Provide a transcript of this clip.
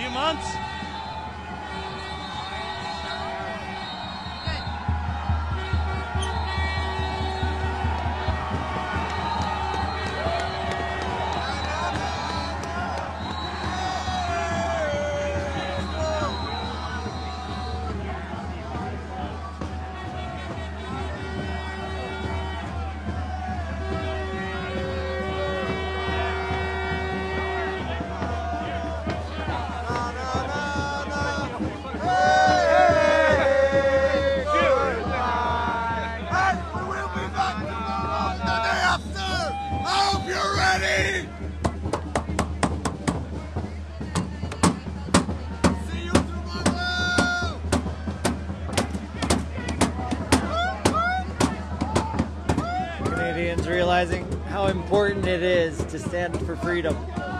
few months. Canadians realizing how important it is to stand for freedom.